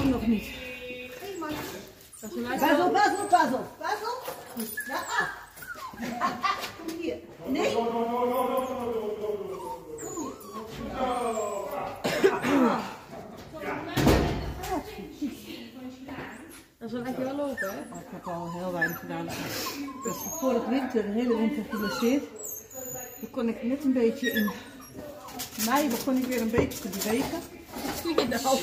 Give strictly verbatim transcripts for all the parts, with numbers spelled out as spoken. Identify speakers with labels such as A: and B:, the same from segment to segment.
A: Nee, nog niet. Basil, Basil, Basil. Basil? Ja, ah. Kom hier. Nee?
B: Dat is wel echt wel lopen, hè?
A: Oh, ik heb al heel weinig gedaan. Ik was vorige winter, de hele winter geblesseerd. Toen kon ik net een beetje in mei begon ik weer een beetje te bewegen.
B: Wat doe je nou?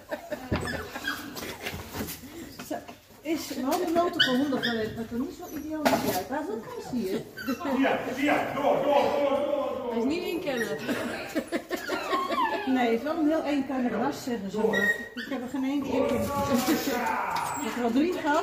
A: Is een halve notige honden geweest, maar toch niet zo ideaal als jij. Waar is dat kan zie je?
C: Ja, ja, door, door, door, door.
B: Hij is niet inkennen.
A: Nee, het is wel een heel eenkandig ras, zeggen ze. Maar ik heb er geen één keer in. Ik heb er al drie gehad.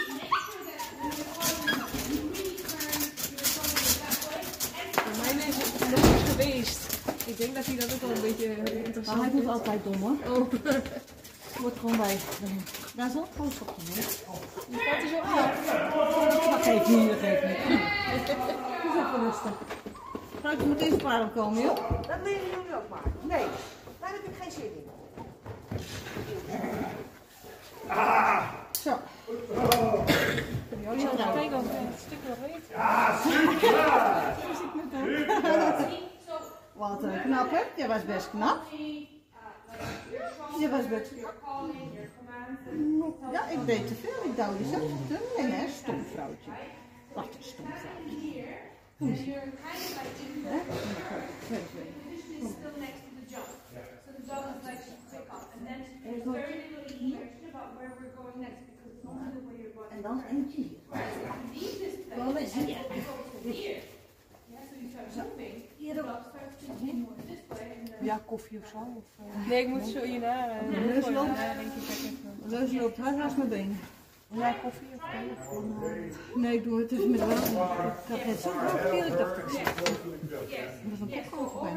B: Voor mij is het nog niet geweest. Ik denk dat hij dat ook wel een beetje interessant
A: Maar hij
B: vindt.
A: doet altijd dom hoor.
B: Oh.
A: Wordt gewoon bij. Daar is ook gewoon op je neus.
B: Je gaat er zo af.
A: Dat geeft niet, dat geeft niet. Doe even rustig. Ga ik meteen klaar komen, joh? Dat wil je nu ook maken. Nee, daar heb ik geen zin in.
C: Ah.
A: Zo.
B: Ik zal kijken of het stuk nog weet.
C: Ja, super.
A: Wat een knap, hè? Jij was best knap. Je was best knap. Ja, ik deed te veel. Ik douwde zelf te veel. Nee, hè? Stom vrouwtje. Wat een stom vrouwtje. Kom eens. Hè? En dan eentje hier. Kom eens hier.
D: Ja, koffie of zo? Of, uh...
B: Nee, ik moet zo hierna. Uh,
A: Neus loopt.
B: uh,
A: Neus loopt hard als mijn benen.
D: Ja, koffie of thee? Of, uh...
A: Nee, ik doe het dus met water. Ik had net zo'n grote keer, ik dacht ik zeg. Dat is een popcorn bijna.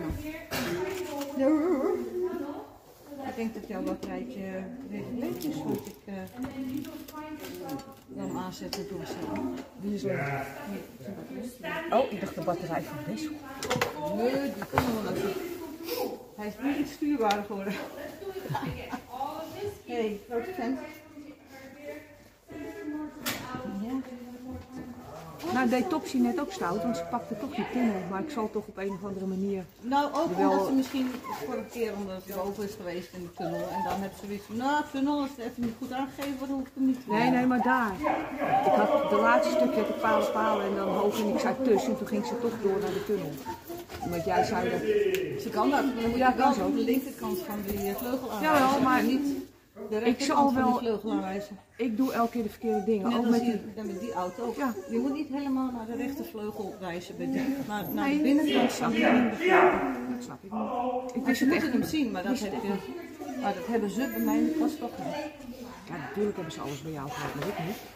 A: Ik denk dat jouw batterijtje leeg is, want ik uh, wil hem aanzetten en doorzetten.
D: Die is leeg. Oh, ik dacht de batterij van deze.
A: Nee, die kunnen we wel even. Hij is niet iets stuurbaar geworden. Hé, hey, grote vent. Ja.
D: Nou, deed Topsy net ook stout, want ze pakte toch die tunnel. Maar ik zal toch op een of andere manier...
A: Nou, ook
D: Wel...
A: omdat ze misschien de vorige keer omdat het boven is geweest in de tunnel. En dan hebben ze weer van, nou, tunnel, als het even niet goed aangegeven wordt, dan hoef ik hem niet te doen.
D: Nee, nee, maar daar. Ik had de laatste stukje had ik palen, palen en dan hoog en ik zei tussen. En toen ging ze toch door naar de tunnel. Omdat jij zei dat...
A: Ze kan dat, maar dan moet je
D: Ja,
A: wel
D: kan
A: op de
D: zo.
A: linkerkant van die vleugel aanwijzen.
D: Jawel, maar
A: niet de
D: ik
A: rechterkant
D: zal
A: van
D: wel...
A: die vleugel aanwijzen.
D: Ik doe elke keer de verkeerde dingen.
A: Net
D: Ook
A: als
D: met
A: die,
D: die...
A: met die auto ook.
D: Ja.
A: Je moet niet helemaal naar de rechtervleugel wijzen bij die. Maar naar
D: Nee,
A: de binnenkant
D: dat
A: van
D: snap
A: die
D: ik.
A: linkervleugel.
D: Dat snap ik niet. Ik
A: Maar
D: wist
A: ze
D: het
A: moeten
D: echt
A: hem zien, maar dat,
D: Wist
A: heb
D: het
A: je, maar dat hebben ze bij mij in de klas toch niet.
D: Ja, natuurlijk hebben ze alles bij jou gehad, maar ik niet.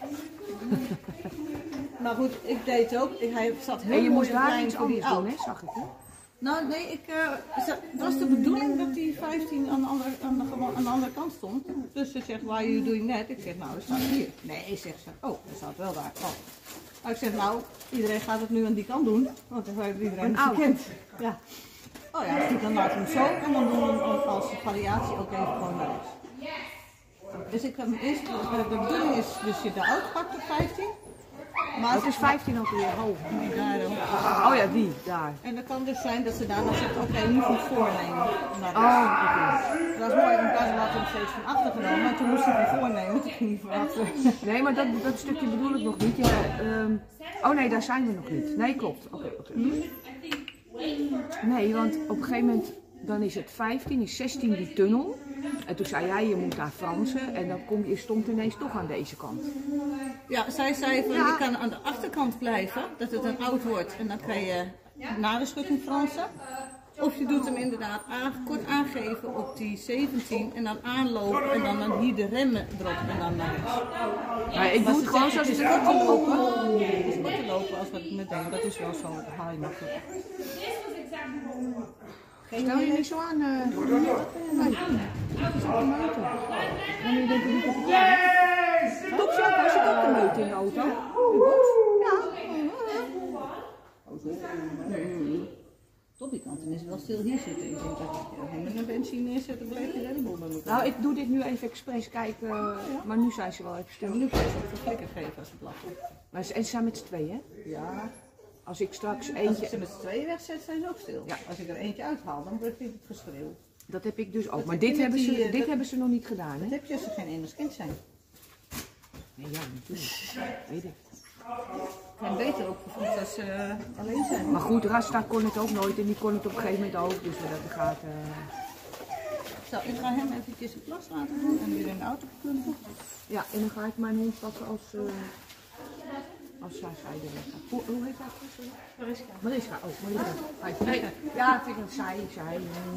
A: Maar goed, ik deed ook. Ik, hij zat heel
D: En je
A: mooi
D: moest
A: en
D: daar
A: klein
D: iets
A: voor die
D: anders doen,
A: auto.
D: hè? Zag ik, hè?
A: Nou nee, ik, uh, het was de bedoeling dat die vijftien aan de andere, aan de, aan de andere kant stond. Dus ze zegt, why are you doing that? Ik zeg, nou, dat staat hier. Nee, zegt ze. Oh, dat staat wel daar. Oh. Maar ik zeg, nou, iedereen gaat het nu aan die kant doen. Want dan heeft iedereen
D: Een
A: het
D: auto.
A: gekend. Ja. Oh ja, dus dan laten we hem zo en dan doen we hem als variatie ook even gewoon naar rechts. Dus ik heb hem eerst, de bedoeling is dus je de auto pakt op vijftien. Maar
D: Het is vijftien ook weer hoog.
A: daar ook.
D: Oh ja, die, daar.
A: En dan kan dus zijn dat ze daarna zegt, oké, okay, nu van voornemen. Nou,
D: Oh, oké.
A: dat was mooi, want daar had hem steeds van achter genomen, maar toen moest hij van voornemen, toen ging hij van achter.
D: Nee, maar dat, dat stukje bedoel ik nog niet. Ja, um, oh nee, daar zijn we nog niet. Nee, klopt. Oké, okay, oké. Okay. Nee, want op een gegeven moment, dan is het vijftien, is zestien die tunnel. En toen zei jij, je moet naar Fransen en dan kom je, stond ineens toch aan deze kant.
A: Ja, zij zei van,
D: Ja.
A: je kan aan de achterkant blijven, dat het een oud wordt en dan kan je na de schutting Fransen. Of je doet hem inderdaad aan, kort aangeven op die zeventien en dan aanlopen en dan, dan hier de remmen erop en dan naar rechts.
D: Maar ik doe het gewoon zoals
A: het
D: het
A: is
D: is.
A: kort te lopen. Het is kort te lopen als wat ik net denk, dat is wel zo, dat haal je makkelijk.
D: Stel je niet zo aan. Uh, nee. Dat is ook een auto. Wanneer denk je niet dat het is? Top zo, was ik ook de meute in de auto? Ja.
A: Toby kan tenminste wel stil hier zitten. Ik denk dat je hem met een benzine neerzet, dan blijft hij helemaal bij elkaar.
D: Nou, ik doe dit nu even expres kijken, maar nu zijn ze wel even
A: Ja,
D: stil.
A: maar nu kan je ze ook een flikker geven als ze blaffen.
D: Maar ze, en ze zijn met z'n tweeën, hè?
A: Ja,
D: Als ik straks
A: als ik
D: eentje...
A: ze met z'n tweeën wegzet, zijn ze ook stil.
D: Ja.
A: Als ik er eentje uithaal, dan begint het geschreeuw.
D: Dat heb ik dus ook.
A: Dat
D: Maar
A: heb je
D: dit,
A: met
D: hebben,
A: die,
D: ze,
A: eh,
D: dit
A: dat-
D: hebben ze nog niet gedaan,
A: Dat
D: hè?
A: heb je als ze geen enigszins kind zijn.
D: Nee, ja, natuurlijk. Weet ik.
A: En beter opgevoed als ze uh, alleen zijn.
D: Maar goed, Rasta kon het ook nooit en die kon het op een gegeven moment ook. Dus dat gaat... eh,
A: Zo, ik ga hem eventjes een plas laten doen en weer in de auto plumpen.
D: Ja, en dan ga ik mijn hond pakken als... Uh, als zij scheiden weggaat. Hoe, hoe heet dat?
B: Mariska.
D: Mariska, oh, Mariska. Hi. Ja, ik vind het zij, zij.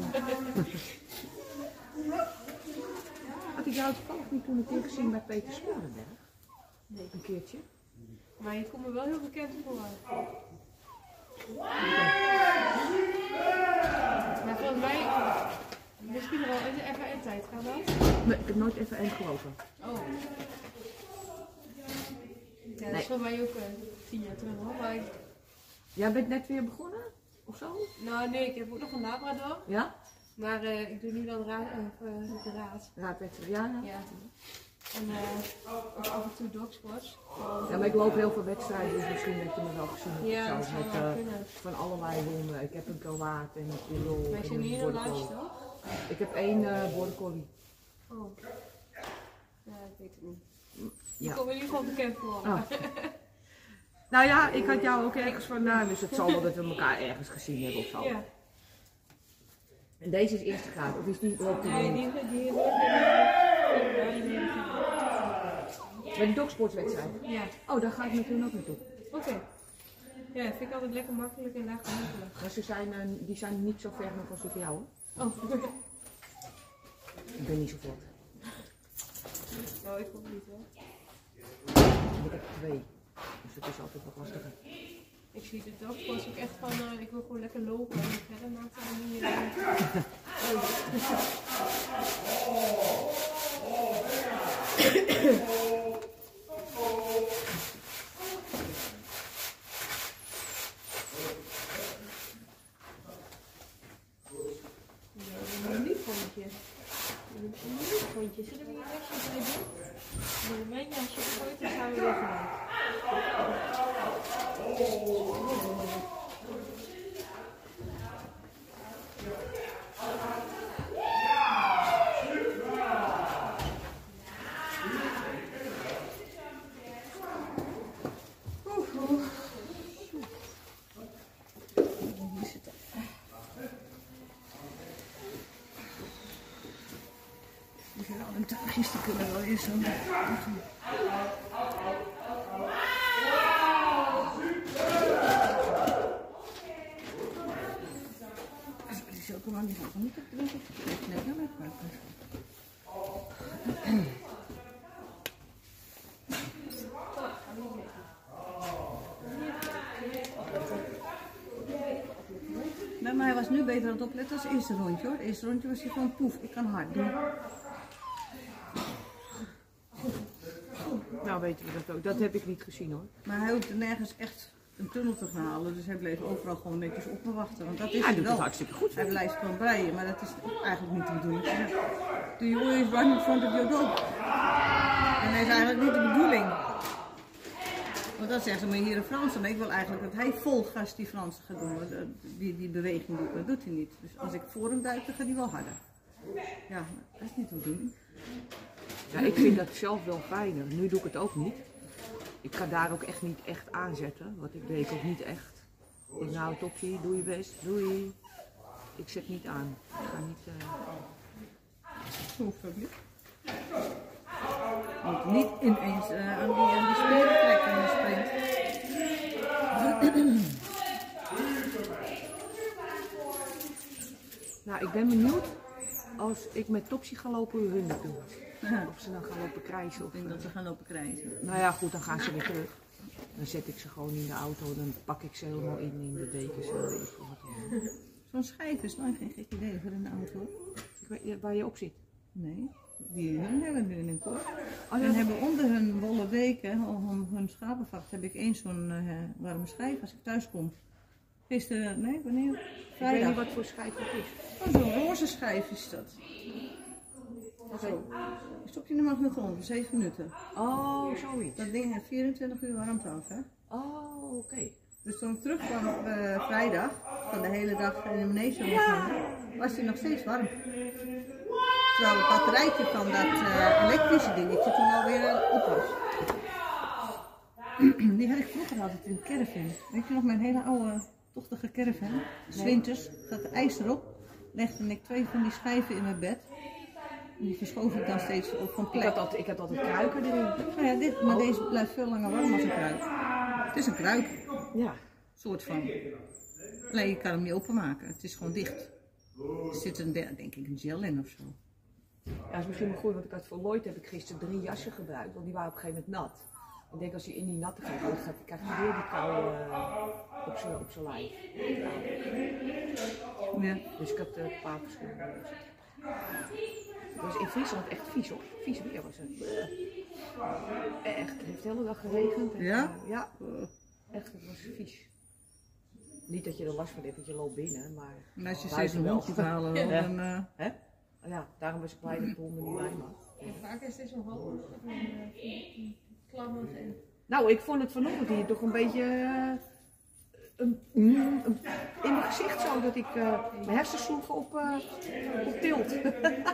D: Had ik jou toevallig niet toen een keer gezien bij Peter Sporenberg? Nee. Een keertje.
B: Maar je komt me wel heel bekend voor. Maar volgens mij, misschien nog wel even een tijd, kan dat?
D: Nee, ik heb nooit even één gelopen.
B: Oh. Ja, dat
D: Nee.
B: is voor mij ook uh, tien jaar terug hoor. Maar ik,
D: Jij bent net weer begonnen? Of zo?
B: nou nee, ik heb ook nog een Labrador.
D: Ja?
B: Maar uh, ik doe nu dan raad, uh, uh, de raad.
D: Raadwedstrijd, ja. Ja.
B: Ja. En uh, ook af en toe dogsports.
D: Ja, maar ik loop heel veel wedstrijden, dus misschien dat je me wel gezien hebt.
B: Ja,
D: of
B: dat
D: zo,
B: zou
D: met,
B: wel
D: eh,
B: kunnen.
D: van allerlei honden. Ik heb een Kroaat en een Tirol.
B: Maar
D: en
B: je zit niet in een
D: Border
B: lijstje
D: Collie.
B: toch?
D: Ik heb één uh, Border Collie.
B: Oh. Ja, ik weet het niet. Je
D: Ja.
B: komt in ieder geval bekend voor.
D: Oh. Nou ja, ik had jou ook ergens vandaan, dus het zal wel dat we elkaar ergens gezien hebben of zo.
B: Ja.
D: En deze is eerste graad, of is die loopt die
B: Nee,
D: niet?
B: die, die wordt ja, die neem ik niet.
D: Bij de dogsportswedstrijd?
B: Ja,
D: Oh, daar ga ik met hun ook naartoe.
B: oké. Ja, dat vind ik altijd lekker makkelijk en laagdrempelig.
D: Maar ze zijn, uh, die zijn niet zo ver nog als die van jou, hoor.
B: Oh,
D: Ik ben niet zo vlot.
B: nou, ik ook niet hoor.
D: Ik heb twee, dus het is altijd wat lastiger.
B: Ik zie de dagsports ook echt van, uh, ik wil gewoon lekker lopen en verder maakt het allemaal niet meer uit. Ja, een liefhondje. Een liefhondje. Zullen we hier jasje bij doen? Doe je mijn jasje gooit, dan gaan we weer gelijk.
A: Hier zit het. Ik heb al een tuigjes te kunnen wel eens zo. Die chocomel die gaat er niet op drinken. Nee, dat lijkt me ook. Bij mij was nu beter aan het opletten als het eerste rondje hoor. Het eerste rondje was hij gewoon poef, ik kan hard doen.
D: Nou weten we dat ook, dat heb ik niet gezien hoor.
A: Maar hij hoefde nergens echt een tunnel te gaan halen, dus hij bleef overal gewoon netjes op me wachten. Want dat is
D: Hij
A: hij
D: doet
A: wel.
D: het hartstikke goed.
A: Hij blijft gewoon breien, maar dat is eigenlijk niet de bedoeling. Do you always run in front of your dog? En dat is eigenlijk niet de bedoeling. Want dat zeggen ze maar hier in Fransen, maar ik wil eigenlijk dat hij vol gas die Fransen gaat doen. Want, uh, Die, die beweging doet, dat doet hij niet. Dus als ik voor hem duik, dan gaat hij wel harder. Ja, dat is niet de bedoeling.
D: Ja, ik vind dat zelf wel fijner. Nu doe ik het ook niet. Ik ga daar ook echt niet echt aanzetten. Wat ik deed ook niet echt. Ik nou Topsy, doe je best, doei. Ik zet niet aan. Ik ga niet... Uh...
A: Hoeft ook niet. Moet niet ineens uh, aan, die, aan die spieren trekken in de sprint.
D: Nou, ik ben benieuwd als ik met Topsy ga lopen hoe hun dat doen.
A: Ja.
D: Of ze dan gaan lopen krijsen. Of,
A: Ik denk dat ze gaan lopen krijgen.
D: nou ja, goed, dan gaan ze weer terug. Dan zet ik ze gewoon in de auto en dan pak ik ze helemaal in in de dekens. en weet ik veel wat.
A: Zo'n schijf is nooit geen gek idee voor een auto.
D: Ik weet, waar je op zit.
A: Nee, die hun hebben nu in een kort.
D: Oh,
A: En
D: ja.
A: hebben onder hun wollen deken, of hun, hun schapenvacht, heb ik eens zo'n uh, warme schijf als ik thuis kom. Gisteren, nee, wanneer?
D: Ik weet
A: Vrijdag.
D: niet wat voor schijf het is.
A: Oh, zo'n roze schijf is dat.
D: Oké.
A: Zo. Je stopt je in de magnetron voor zeven minuten.
D: Oh, zoiets.
A: Dat ding heeft vierentwintig uur warmte af, hè?
D: Oh, oké.
A: Dus toen ik terugkwam op uh, vrijdag, van de hele dag in de magnesium was hangen, was hij nog steeds warm. Terwijl het batterijtje van dat uh, elektrische dingetje toen alweer uh, op was. Die had ik vroeger altijd in de caravan. Weet je nog, mijn hele oude, tochtige caravan. 's Winters, gaat de ijs erop. Legde ik twee van die schijven in mijn bed. En die verschoof ik dan steeds op van
D: Ik
A: plek.
D: had altijd, ik had altijd kruiken erin.
A: Nou ja, dit, maar deze blijft veel langer warm als een kruik. Het is een kruik,
D: Ja.
A: soort van. Alleen je kan hem niet openmaken, het is gewoon dicht. Er zit een, denk ik een gel in of zo.
D: Ja, dat is misschien wel goed, want ik had voor Lloyd heb ik gisteren drie jassen gebruikt, want die waren op een gegeven moment nat. Ik denk als hij in die natte gaat, dan gaat, krijgt hij weer die kou uh, op zijn op zijn lijf.
A: Ja.
D: Dus ik had uh, een paar verschillende jassen. Het was in Friesland echt vies hoor. Vies weer was het. Uh, echt, het heeft de hele dag geregend. En,
A: Ja?
D: uh, ja, echt, het was vies. Niet dat je er last van hebt, want je loopt binnen, maar...
A: En als je
D: buiten
A: steeds een
D: wel.
A: hondje te halen wil,
D: Ja.
A: dan... Uh...
D: Hè? Ja, daarom was ik blij dat de honden niet bij me.
B: En vaak is dit zo'n half klammers en...
D: Nou, ik vond het vanochtend hier toch een beetje uh, een, een, een, in mijn gezicht zo dat ik uh, mijn hersens sloegen op, uh, op tilt.
B: Je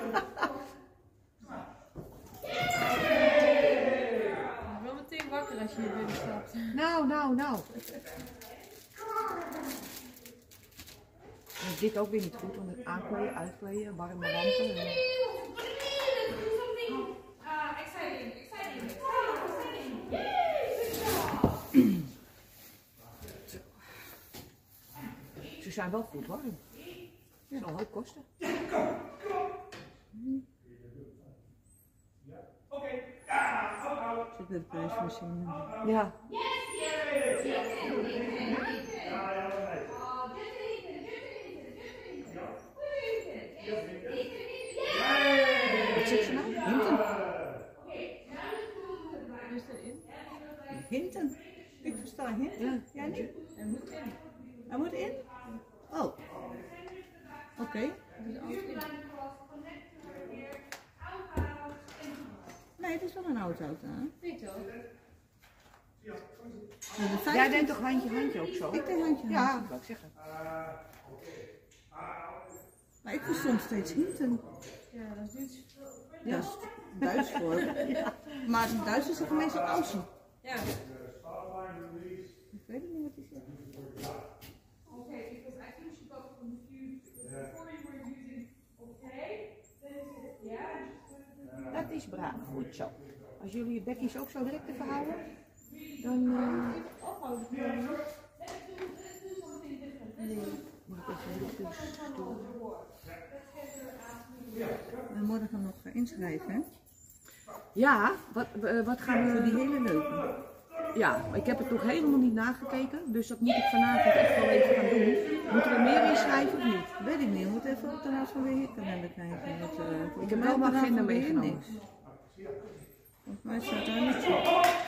B: wordt wel meteen wakker als je hier binnen stapt.
D: nou, nou, nou. En dit ook weer niet goed, want het aankleden, uitkleden, warme lampen. En... Ze zijn wel goed warm. Het zal hoop kosten.
A: Zit bij de prijsmachine.
D: Ja. Wat zegt ze nou? Hinten?
B: Is erin?
A: Hinten? Ik versta hinten.
D: Ja.
A: Jij niet?
B: Hij moet in.
A: Hij moet in? Oh. Oké. Okay.
B: Dus altijd in.
A: Nee, het is wel een oud auto, hè?
B: Nee toch?
A: Maar de
D: Jij
A: vijftien...
D: denkt toch handje, handje ook zo?
A: Ik deed handje,
D: Ja,
A: handje.
D: dat wil ik zeggen.
A: Maar ik verstond steeds hinten.
B: Ja, dat is Duits.
A: Ja. Dat is Duits voor. Ja. Maar in Duits zeggen meestal außen.
B: Ja.
A: Ik weet het niet wat hij zegt.
D: Dat is braaf, goed zo. Als jullie je bekjes ook zo direct even houden, dan uh,
B: Ophouden.
D: moet ik even de stoel.
A: En morgen nog uh, inschrijven, hè?
D: Ja, wat, uh, wat gaan we...
A: Voor die hele leuke.
D: Ja, ik heb het nog helemaal niet nagekeken, dus dat moet ik vanavond echt wel even gaan doen. Moeten we meer inschrijven of niet?
A: Weet ik niet, we moeten even op de Raad van Beheerkalender kijken. Dat, uh,
D: Ik heb wel mijn agenda meegenomen.
A: Niks. Volgens mij staat daar niks op.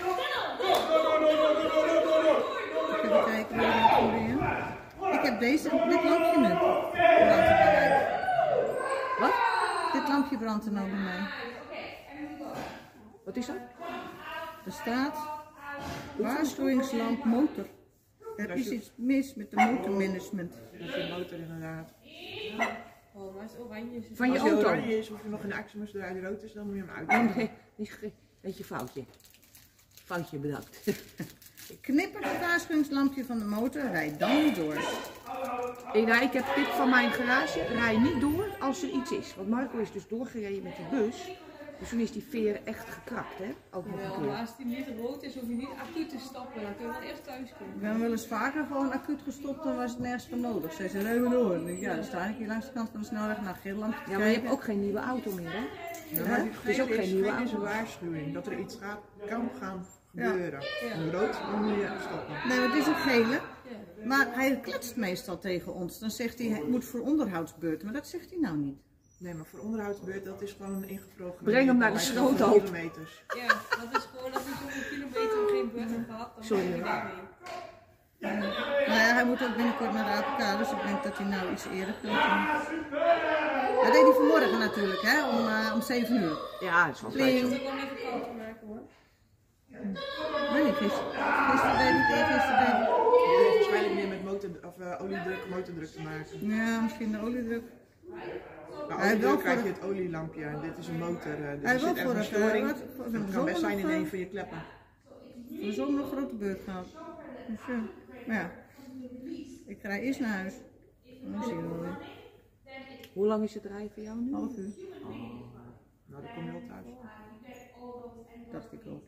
A: Even kijken bij de Raad van Beheer. Ik heb deze, dit lampje nu. Brandt er bij mij.
D: Wat?
A: Dit lampje brandt er nou bij mij.
D: Wat is dat?
A: Er staat waarschuwingslamp motor. Er is iets mis met de motormanagement.
E: Dat is je motor inderdaad.
B: Oh, maar het is oranje. Is het
D: Van je
E: Als hij
D: auto?
E: oranje is of je nog in de actie eruit rood is, dan moet je hem uit.
D: Oh, nee, niet ge- beetje foutje. Foutje, bedankt.
A: Knippert het waarschuwingslampje van de motor, rijd dan niet door.
D: Ik, nou, ik heb dit van mijn garage, rij niet door als er iets is. Want Marco is dus doorgereden met de bus. Dus toen is die veer echt gekrakt, hè? Ook nog
B: wel,
D: een
B: maar
D: keer.
B: als die niet rood is, hoef je niet acuut te stappen. Dan kun je wel eerst thuis komen.
A: Ik ben wel eens vaker gewoon acuut gestopt, dan was het nergens voor nodig. Zij zei, rij maar door. Ik denk, ja, dan sta ik hier langs de kant van de snelweg naar geel lampje te
D: Ja, maar je
A: kijken.
D: hebt ook geen nieuwe auto meer, hè?
E: Ja, maar die
D: Het is ook
E: gele
D: geen nieuwe
E: geel is een
D: auto.
E: waarschuwing dat er iets gaat, kan gaan gebeuren.
B: Ja.
E: En rood, dan moet je stoppen.
A: Nee, maar het is een gele.
B: Ja.
A: Maar hij kletst meestal tegen ons. Dan zegt hij, hij moet voor onderhoudsbeurten. Maar dat zegt hij nou niet.
E: Nee, maar voor onderhoudsbeurt, dat is gewoon een ingevrogen.
D: Breng hem naar de
E: Hij gaat
D: schroothoop.
E: kilometers.
B: Ja, dat is gewoon dat hij zoveel kilometer geen beurt heeft gehad. Dan
D: Sorry,
B: moet je
D: hoor.
B: daarheen.
A: Nou ja, hij moet ook binnenkort naar de A P K, dus ik denk dat hij nou iets eerder gaat doen. Dat deed hij vanmorgen natuurlijk, hè, om, uh, om zeven uur.
D: Ja, dat is wel
A: Pling.
D: fijn.
B: Ik wil even koud maken hoor.
A: Nee, niet gisteren. Gisteren deed hij het, gisteren deed hij het.
E: Het heeft waarschijnlijk meer met motor, of, uh, oliedruk, motordruk te maken.
A: Ja, misschien de oliedruk.
E: Bij
A: Hij heeft wel
E: oliedruk krijg
A: voor
E: je het olielampje en dit is een motor. Uh, dus
A: Hij
E: er
A: heeft
E: zit
A: wel
E: echt
A: voor
E: een
A: het,
E: storing.
A: uh, wat- voor de
E: Het kan best
A: zomer
E: zijn in
A: nog,
E: een
A: uh,
E: van je kleppen.
A: voor de zomer een grote beurt gehad. Dus, uh, maar ja, ik rij eerst naar huis. Dan zien we wel weer.
D: Hoe lang is het rijden voor jou nu?
A: Half uur,
E: Nou, dan kom je wel thuis.
A: dacht ik ook.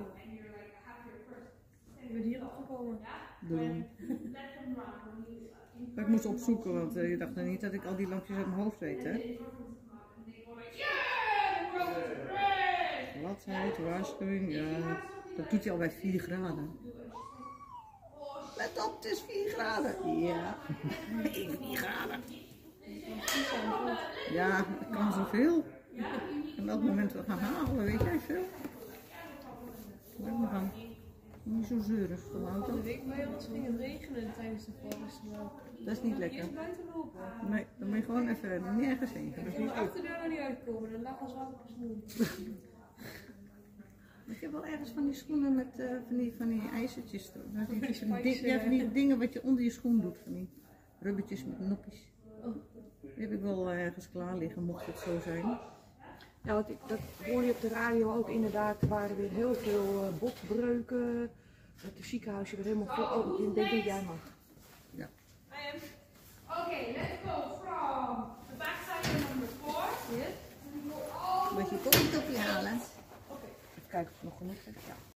B: Ik ben hier opgekomen.
A: Daarom. Maar ik moest opzoeken, want uh, je dacht nou niet dat ik al die lampjes uit mijn hoofd weet, hè? Gladheid, waarschuwing, ja. Dat doet hij al bij vier graden. Let op, het is vier graden. Ja, vier graden. Ja, het kan zoveel. En welk moment we gaan halen, weet jij veel? Laat maar gaan. Niet zo zeurig van de auto.
B: De week bij ons ging het regenen tijdens de forest.
A: Dat is niet lekker.
B: Eerst buiten lopen.
A: Nee, dan moet je gewoon even nergens heen.
B: Ik kon de achterdeur nog niet uitkomen, dan lag als wat op de snoer.
A: Ik heb wel ergens van die schoenen met uh, van, die, van die ijzertjes. Van die, van die,
B: spikes,
A: ding- ja, van die
B: uh,
A: dingen wat je onder je schoen doet. Van die rubbertjes met noppies. Die heb ik wel uh, ergens klaar liggen, mocht het zo zijn.
D: Ja, want ik, dat hoor je op de radio ook inderdaad. Er waren weer heel veel uh, botbreuken. Het ziekenhuisje werd helemaal vol. Oh, ik denk dat jij mag.
A: Ja.
F: Okay, let's go from the back side of number four. Yes. And we go all
A: Moet je koffie halen?
D: Even kijken of het nog genoeg is. Ja.